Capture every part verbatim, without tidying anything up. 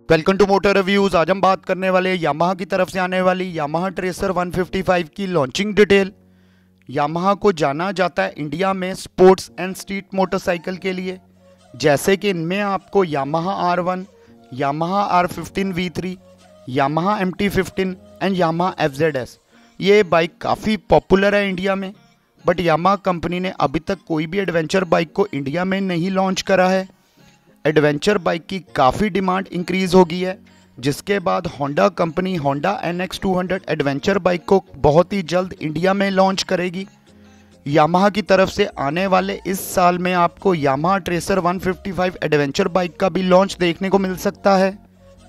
Welcome to motor reviews. आज हम बात करने वाले यामाहा की तरफ से आने वाली Yamaha Tracer one fifty five की लॉन्चिंग डिटेल। यामाहा को जाना जाता है इंडिया में स्पोर्ट्स एंड स्ट्रीट मोटरसाइकिल के लिए, जैसे कि इनमें आपको Yamaha R one, Yamaha R fifteen V three, Yamaha M T fifteen and Yamaha F Z S. ये बाइक काफ़ी पॉपुलर है इंडिया में, बट यामाहा कंपनी ने अभी तक कोई भी एडवेंचर बाइक को इंडिया में नहीं लॉन्च करा है। एडवेंचर बाइक की काफ़ी डिमांड इंक्रीज़ हो गई है, जिसके बाद Honda company Honda N X two hundred adventure bike को बहुत ही जल्द इंडिया में लॉन्च करेगी। यामाहा की तरफ से आने वाले इस साल में आपको Yamaha Tracer one fifty five adventure bike का भी लॉन्च देखने को मिल सकता है।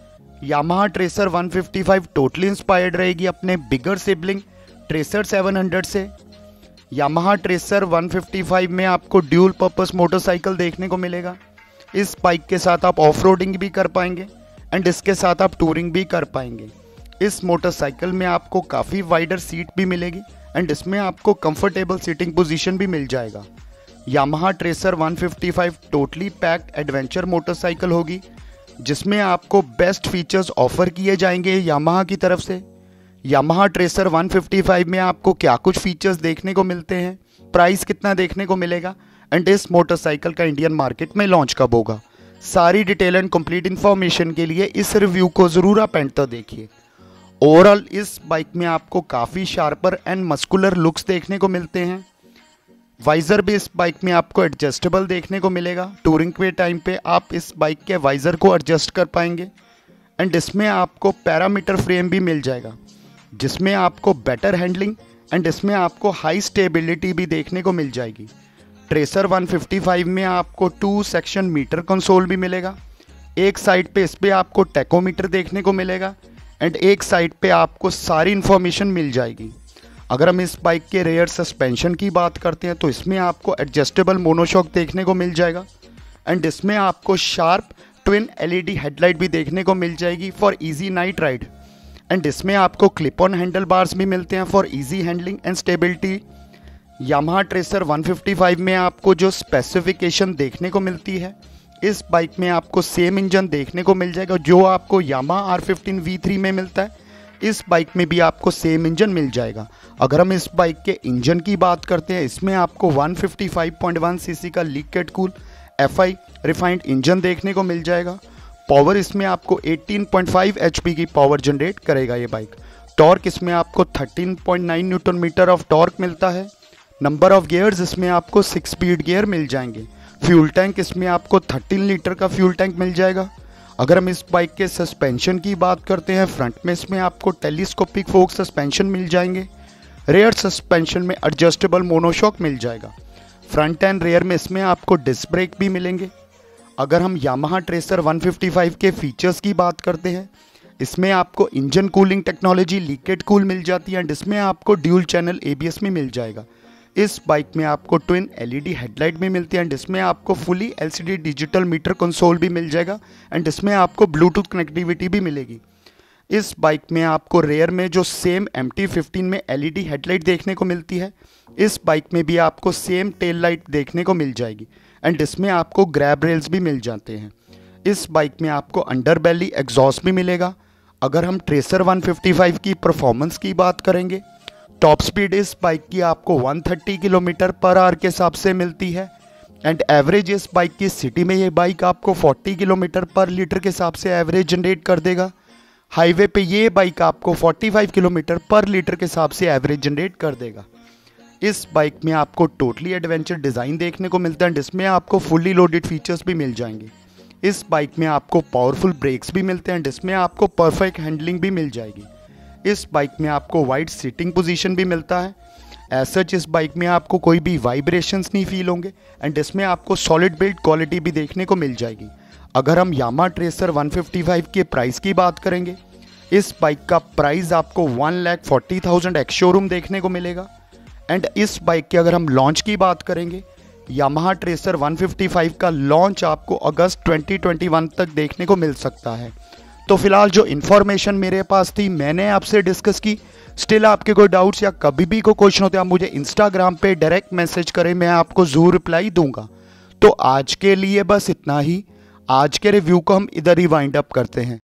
Yamaha Tracer one fifty five totally inspired रहेगी अपने bigger sibling Tracer seven hundred से। Yamaha Tracer one fifty five में आपको ड्यूल पर्पस मोटरसाइकिल देखने को मिलेगा। इस बाइक के साथ आप ऑफ रोडिंग भी कर पाएंगे एंड इसके साथ आप टूरिंग भी कर पाएंगे। इस मोटरसाइकिल में आपको काफ़ी वाइडर सीट भी मिलेगी एंड इसमें आपको कंफर्टेबल सीटिंग पोजीशन भी मिल जाएगा। Yamaha Tracer one fifty five totally packed adventure motorcycle होगी, जिसमें आपको बेस्ट फीचर्स ऑफर किए जाएंगे यामाहा की तरफ से। Yamaha Tracer one fifty five में आपको क्या कुछ फीचर्स देखने को मिलते हैं, प्राइस कितना देखने को मिलेगा एंड इस मोटरसाइकिल का इंडियन मार्केट में लॉन्च कब होगा, सारी डिटेल एंड कंप्लीट इन्फॉर्मेशन के लिए इस रिव्यू को ज़रूर आप एंड तक देखिए। ओवरऑल इस बाइक में आपको काफ़ी शार्पर एंड मस्कुलर लुक्स देखने को मिलते हैं। वाइज़र भी इस बाइक में आपको एडजस्टेबल देखने को मिलेगा। टूरिंग के टाइम पे आप इस बाइक के वाइज़र को एडजस्ट कर पाएंगे एंड इसमें आपको पैरामीटर फ्रेम भी मिल जाएगा, जिसमें आपको बेटर हैंडलिंग एंड इसमें आपको हाई स्टेबिलिटी भी देखने को मिल जाएगी। ट्रेसर वन फिफ्टी फाइव में आपको टू सेक्शन मीटर कंसोल भी मिलेगा। एक साइड पे इस पर आपको टैकोमीटर देखने को मिलेगा एंड एक साइड पे आपको सारी इन्फॉर्मेशन मिल जाएगी। अगर हम इस बाइक के रेयर सस्पेंशन की बात करते हैं तो इसमें आपको एडजस्टेबल मोनोशॉक देखने को मिल जाएगा एंड इसमें आपको शार्प ट्विन एलईडी हेडलाइट भी देखने को मिल जाएगी for easy night ride and इसमें आपको क्लिप ऑन हैंडल बार्स भी मिलते हैं for easy handling and stability. Yamaha Tracer one fifty five में आपको जो स्पेसिफिकेशन देखने को मिलती है, इस बाइक में आपको सेम इंजन देखने को मिल जाएगा जो आपको Yamaha R fifteen V three में मिलता है। इस बाइक में भी आपको सेम इंजन मिल जाएगा। अगर हम इस बाइक के इंजन की बात करते हैं, इसमें आपको one fifty five point one CC का liquid cool F I refined engine देखने को मिल जाएगा। पावर इसमें आपको एटीन पॉइंट फाइव एचपी की पावर जनरेट करेगा ये बाइक। टॉर्क इसमें आपको thirteen point nine newton metre of torque मिलता है। नंबर ऑफ गियर्स इसमें आपको सिक्स स्पीड गियर मिल जाएंगे। फ्यूल टैंक इसमें आपको थर्टीन लीटर का फ्यूल टैंक मिल जाएगा। अगर हम इस बाइक के सस्पेंशन की बात करते हैं, फ्रंट में इसमें आपको टेलीस्कोपिक फोक सस्पेंशन मिल जाएंगे। रेयर सस्पेंशन में एडजस्टेबल मोनोशॉक मिल जाएगा। फ्रंट एंड रेयर में इसमें आपको डिस्क ब्रेक भी मिलेंगे। अगर हम Yamaha Tracer one fifty five के फीचर्स की बात करते हैं, इसमें आपको engine cooling technology liquid cool मिल जाती है एंड इसमें आपको dual channel A B S भी मिल जाएगा। इस बाइक में आपको ट्विन एलईडी हेडलाइट भी मिलती है एंड इसमें आपको fully LCD digital meter console भी मिल जाएगा एंड इसमें आपको ब्लूटूथ कनेक्टिविटी भी मिलेगी। इस बाइक में आपको रेयर में जो सेम एम टी फिफ्टीन में एलईडी हेडलाइट देखने को मिलती है, इस बाइक में भी आपको सेम टेल लाइट देखने को मिल जाएगी एंड इसमें आपको ग्रैब रेल्स भी मिल जाते हैं। इस बाइक में आपको अंडर बेली एग्जॉस्ट भी मिलेगा। अगर हम ट्रेसर वन फिफ्टी फाइव की परफॉर्मेंस की बात करेंगे, टॉप स्पीड इस बाइक की आपको one thirty kilometre per hour के हिसाब से मिलती है एंड एवरेज इस बाइक की सिटी में ये बाइक आपको फोर्टी किलोमीटर पर लीटर के हिसाब से एवरेज जनरेट कर देगा। हाईवे पे ये बाइक आपको forty five kilometre per litre के हिसाब से एवरेज जनरेट कर देगा। इस बाइक में आपको टोटली एडवेंचर डिज़ाइन देखने को मिलता है एंड इसमें आपको फुली लोडेड फीचर्स भी मिल जाएंगे। इस बाइक में आपको पावरफुल ब्रेक्स भी मिलते हैं एंड इसमें आपको परफेक्ट हैंडलिंग भी मिल जाएगी। इस बाइक में आपको वाइड सीटिंग पोजीशन भी मिलता है। एज सच इस बाइक में आपको कोई भी वाइब्रेशंस नहीं फील होंगे एंड इसमें आपको सॉलिड बिल्ड क्वालिटी भी देखने को मिल जाएगी। अगर हम Yamaha Tracer one fifty five के प्राइस की बात करेंगे, इस बाइक का प्राइस आपको one lakh forty thousand ex showroom देखने को मिलेगा एंड इस बाइक के अगर हम लॉन्च की बात करेंगे, Yamaha Tracer one fifty five का लॉन्च आपको अगस्त ट्वेंटी ट्वेंटी वन तक देखने को मिल सकता है। तो फिलहाल जो इन्फॉर्मेशन मेरे पास थी मैंने आपसे डिस्कस की। स्टिल आपके कोई डाउट्स या कभी भी कोई क्वेश्चन होते हैं, आप मुझे इंस्टाग्राम पे डायरेक्ट मैसेज करें, मैं आपको ज़रूर रिप्लाई दूंगा। तो आज के लिए बस इतना ही। आज के रिव्यू को हम इधर ही वाइंड अप करते हैं।